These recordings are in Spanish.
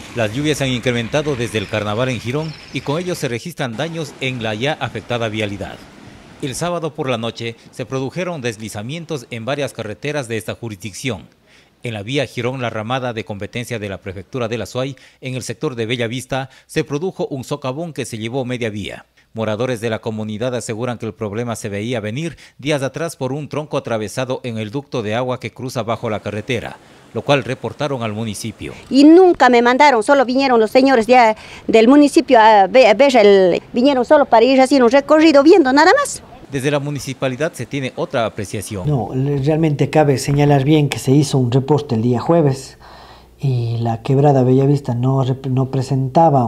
Las lluvias han incrementado desde el carnaval en Girón y con ello se registran daños en la ya afectada vialidad. El sábado por la noche se produjeron deslizamientos en varias carreteras de esta jurisdicción. En la vía Girón-La Ramada de competencia de la Prefectura del Azuay, en el sector de Bellavista, se produjo un socavón que se llevó media vía. Moradores de la comunidad aseguran que el problema se veía venir días atrás por un tronco atravesado en el ducto de agua que cruza bajo la carretera, lo cual reportaron al municipio. Y nunca me mandaron, solo vinieron los señores del municipio a ver, vinieron solo para ir haciendo un recorrido viendo, nada más. Desde la municipalidad se tiene otra apreciación. No, realmente cabe señalar bien que se hizo un reporte el día jueves y la quebrada Bellavista no presentaba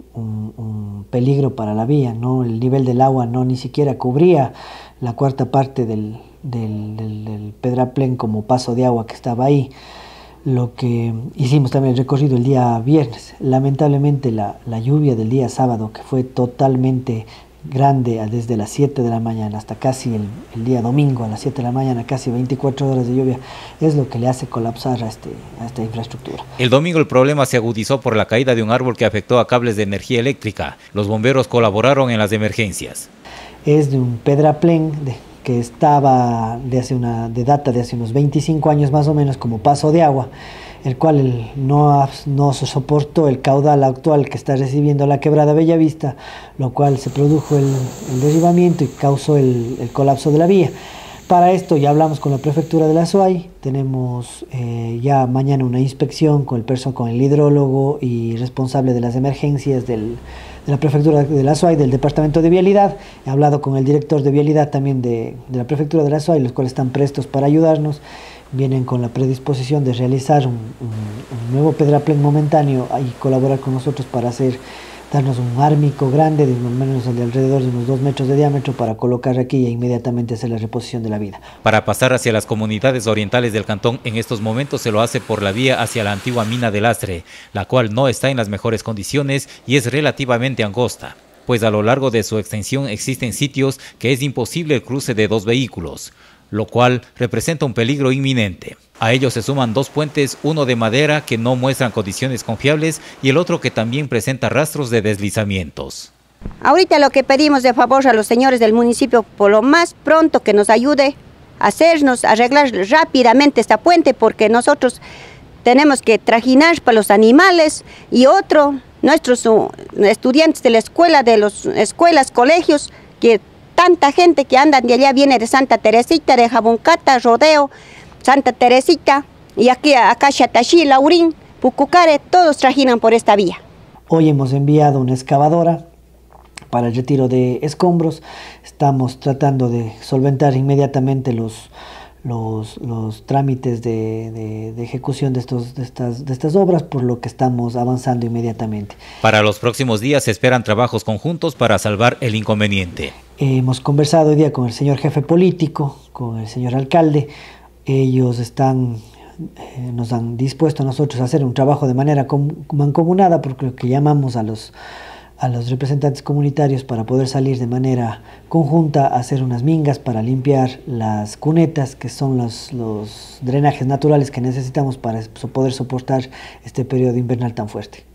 un peligro para la vía, ¿no? El nivel del agua no ni siquiera cubría la cuarta parte del pedraplén como paso de agua que estaba ahí. Lo que hicimos también el recorrido el día viernes. Lamentablemente la lluvia del día sábado, que fue totalmente grande desde las 7 de la mañana hasta casi el día domingo a las 7 de la mañana, casi 24 horas de lluvia, es lo que le hace colapsar a esta infraestructura. El domingo el problema se agudizó por la caída de un árbol que afectó a cables de energía eléctrica. Los bomberos colaboraron en las emergencias. Es de un pedraplén que estaba de data de hace unos 25 años más o menos como paso de agua, el cual no soportó el caudal actual que está recibiendo la quebrada Bellavista, lo cual se produjo el derribamiento y causó el colapso de la vía. Para esto ya hablamos con la Prefectura del Azuay, tenemos ya mañana una inspección con el hidrólogo y responsable de las emergencias de la Prefectura del Azuay, del Departamento de Vialidad. He hablado con el director de Vialidad también de la Prefectura del Azuay, los cuales están prestos para ayudarnos. Vienen con la predisposición de realizar un nuevo pedraplén momentáneo y colaborar con nosotros para darnos un ármico grande, de más o menos de alrededor de unos 2 metros de diámetro, para colocar aquí e inmediatamente hacer la reposición de la vida. Para pasar hacia las comunidades orientales del cantón, en estos momentos se lo hace por la vía hacia la antigua mina de Lastre, la cual no está en las mejores condiciones y es relativamente angosta, pues a lo largo de su extensión existen sitios que es imposible el cruce de 2 vehículos, lo cual representa un peligro inminente. A ello se suman 2 puentes, uno de madera que no muestran condiciones confiables y el otro que también presenta rastros de deslizamientos. Ahorita lo que pedimos de favor a los señores del municipio, por lo más pronto que nos ayude a arreglar rápidamente esta puente, porque nosotros tenemos que trajinar para los animales y nuestros estudiantes de la escuela, de las escuelas, colegios, que tanta gente que anda de allá viene de Santa Teresita, de Jabuncata, Rodeo, Santa Teresita, y acá Xataxí, Laurín, Pucucare, todos trajinan por esta vía. Hoy hemos enviado una excavadora para el retiro de escombros. Estamos tratando de solventar inmediatamente los trámites de ejecución de estas obras, por lo que estamos avanzando inmediatamente. Para los próximos días se esperan trabajos conjuntos para salvar el inconveniente. Hemos conversado hoy día con el señor jefe político, con el señor alcalde. Ellos nos han dispuesto a nosotros a hacer un trabajo de manera mancomunada, porque lo que llamamos a los representantes comunitarios para poder salir de manera conjunta a hacer unas mingas para limpiar las cunetas, que son los drenajes naturales que necesitamos para poder soportar este periodo invernal tan fuerte.